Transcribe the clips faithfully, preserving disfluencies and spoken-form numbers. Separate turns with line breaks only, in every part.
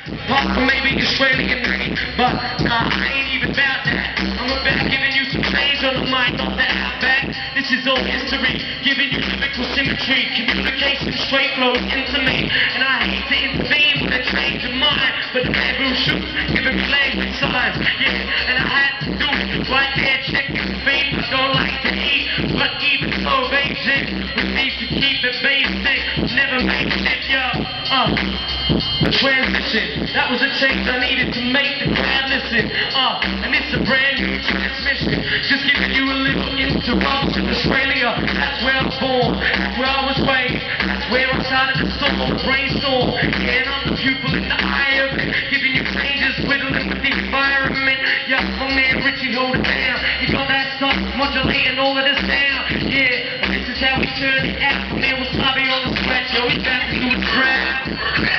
Apart from maybe Australian name, but nah, I ain't even about that. I'm about giving you some change on the mind off the outback. This is all history, giving you lyrical symmetry. Communication straight flows into me, and I hate to intervene with a change of mind, but the man who shoots, giving me language signs. Yeah, and I had to do it right there, check your feet. I don't like to eat, but even so basic, we need to keep it basic. Never make shit, yo. Uh, the transition, that was a change I needed to make the crowd listen. Uh, and it's a brand new transmission, just giving you a little interruption. Australia, that's where I was born, that's where I was raised, that's where I started to storm, brainstorm. Yeah, and I'm the pupil in the eye of it, giving you changes, whittling with the environment. Yeah, my man Richie, hold it down. He got that stuff modulating all of this down. Yeah, and this is how we turn it out. From there, Wasabi on the scratch, yo, we got to do it crap.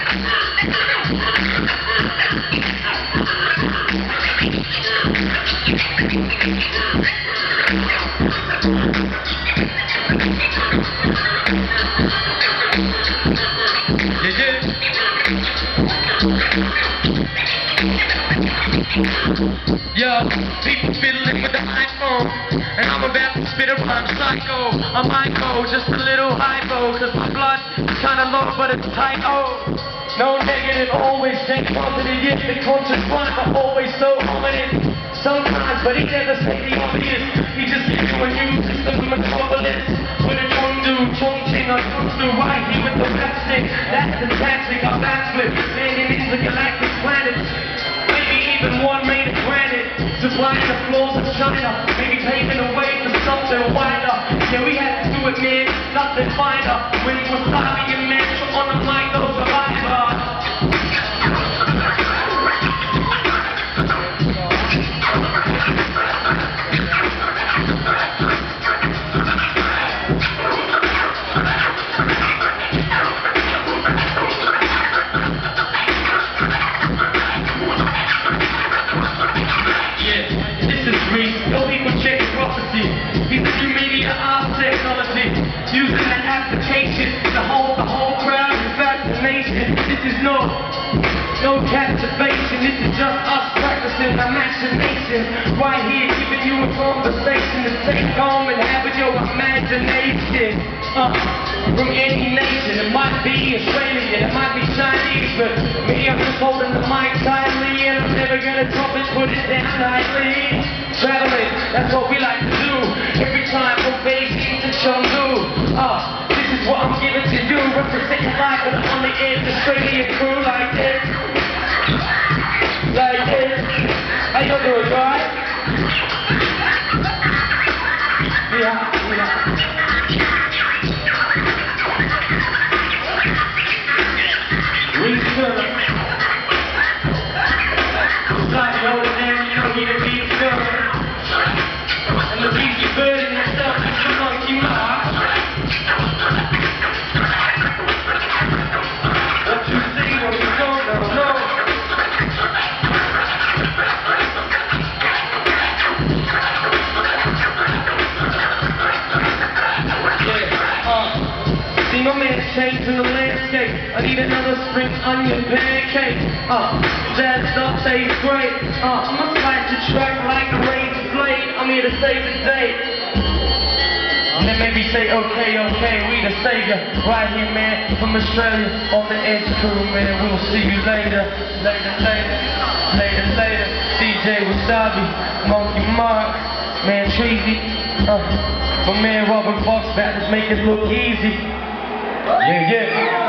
Yo, people fiddling with the iPhone, and I'm about to spit a rhyme psycho. I might go just a little hypo, cause my blood is kinda low, but it's tight, oh. No negative, always think positive, yet the conscious one, but always so ominous. Sometimes, but he never say the obvious. He just gives you a new system of metropolis. With a Chenhdu, Chongqing, or Chenhdu, right here with the rap stick. That's the tactic, I backflip, landing into galactic planets. Even one made it granted, supplying the floors of China, maybe paving the way for something wider. Yeah, we had to do it, man, nothing finer. When Wasabi and Metro on the mic, those survivors. He's a new media art technology, using the application to hold the whole crowd in fascination. This is no, no captivation, this is just us practicing imagination. Right here, giving you a conversation to take home and have with your imagination. Uh, from any nation, it might be Australian, it might be Chinese, but me, I'm just holding the mic tightly, and I'm never gonna drop it, put it down lightly. Traveling, that's what we like to do. Every time from Beijing to Chenhdu. Uh, this is what I'm giving to you. Representing life and on the edge, Australian crew like this. Like this. How you doing, right? Yeah, yeah. Rhys Turner. It's like the old man, you know, he the beat Turner. And the beast is burning itself with the monkey march. What you see when you don't know, no. Yeah, uh, see my man changing the landscape. I need another spring onion pancake. Uh, that stuff tastes great. Uh, I'ma slice the track like a razor blade. I'm here to save the day. And then maybe say, okay, okay, we the savior. Right here, man, from Australia, on the edge crew, man. We'll see you later, later, later, later, later. D J Wasabi, Monkey Marc, man, Treasy. Uh, my man Robert Fox, about to make it look easy. Yeah, yeah.